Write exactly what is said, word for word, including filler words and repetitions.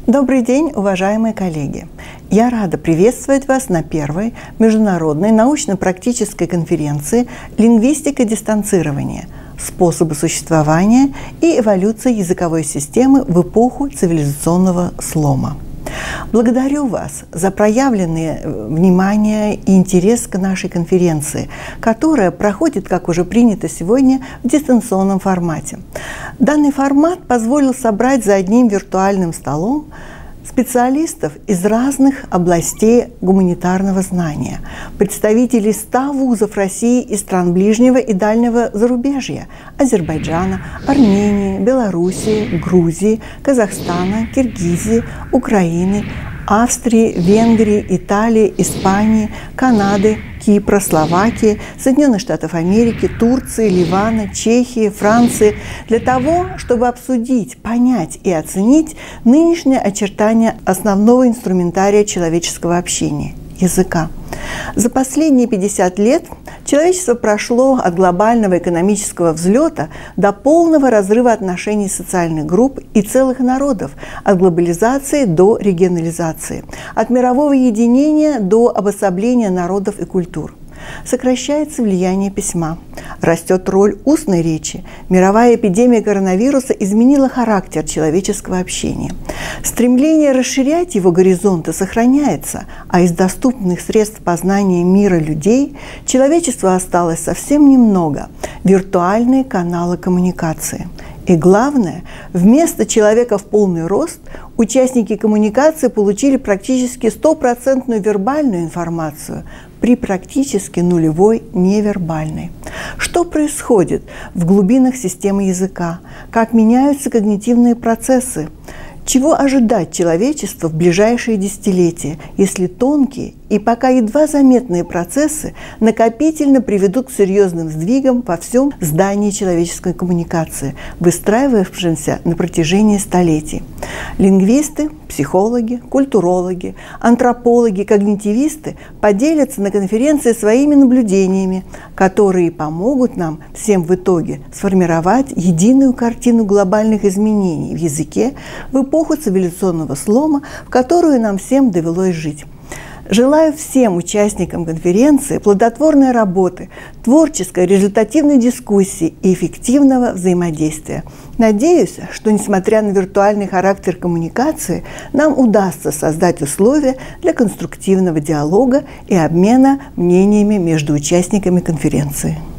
Добрый день, уважаемые коллеги! Я рада приветствовать вас на первой международной научно-практической конференции «Лингвистика дистанцирования. Способы существования и эволюция языковой системы в эпоху цивилизационного слома». Благодарю вас за проявленное внимание и интерес к нашей конференции, которая проходит, как уже принято сегодня, в дистанционном формате. Данный формат позволил собрать за одним виртуальным столом специалистов из разных областей гуманитарного знания, представителей ста вузов России и стран ближнего и дальнего зарубежья – Азербайджана, Армении, Белоруссии, Грузии, Казахстана, Киргизии, Украины, Австрии, Венгрии, Италии, Испании, Канады, Кипра, Словакии, Соединенных Штатов Америки, Турции, Ливана, Чехии, Франции, для того, чтобы обсудить, понять и оценить нынешние очертания основного инструментария человеческого общения – языка. За последние пятьдесят лет человечество прошло от глобального экономического взлета до полного разрыва отношений социальных групп и целых народов, от глобализации до регионализации, от мирового единения до обособления народов и культур. Сокращается влияние письма, растет роль устной речи. Мировая эпидемия коронавируса изменила характер человеческого общения. Стремление расширять его горизонты сохраняется, а из доступных средств познания мира людей человечеству осталось совсем немного – виртуальные каналы коммуникации. И главное, вместо человека в полный рост участники коммуникации получили практически стопроцентную вербальную информацию при практически нулевой невербальной. Что происходит в глубинах системы языка? Как меняются когнитивные процессы? Чего ожидать человечеству в ближайшие десятилетия, если тонкие и пока едва заметные процессы накопительно приведут к серьезным сдвигам во всем здании человеческой коммуникации, выстраивавшемся на протяжении столетий? Лингвисты, психологи, культурологи, антропологи, когнитивисты поделятся на конференции своими наблюдениями, которые помогут нам всем в итоге сформировать единую картину глобальных изменений в языке в эпоху цивилизационного слома, в которую нам всем довелось жить. Желаю всем участникам конференции плодотворной работы, творческой, результативной дискуссии и эффективного взаимодействия. Надеюсь, что, несмотря на виртуальный характер коммуникации, нам удастся создать условия для конструктивного диалога и обмена мнениями между участниками конференции.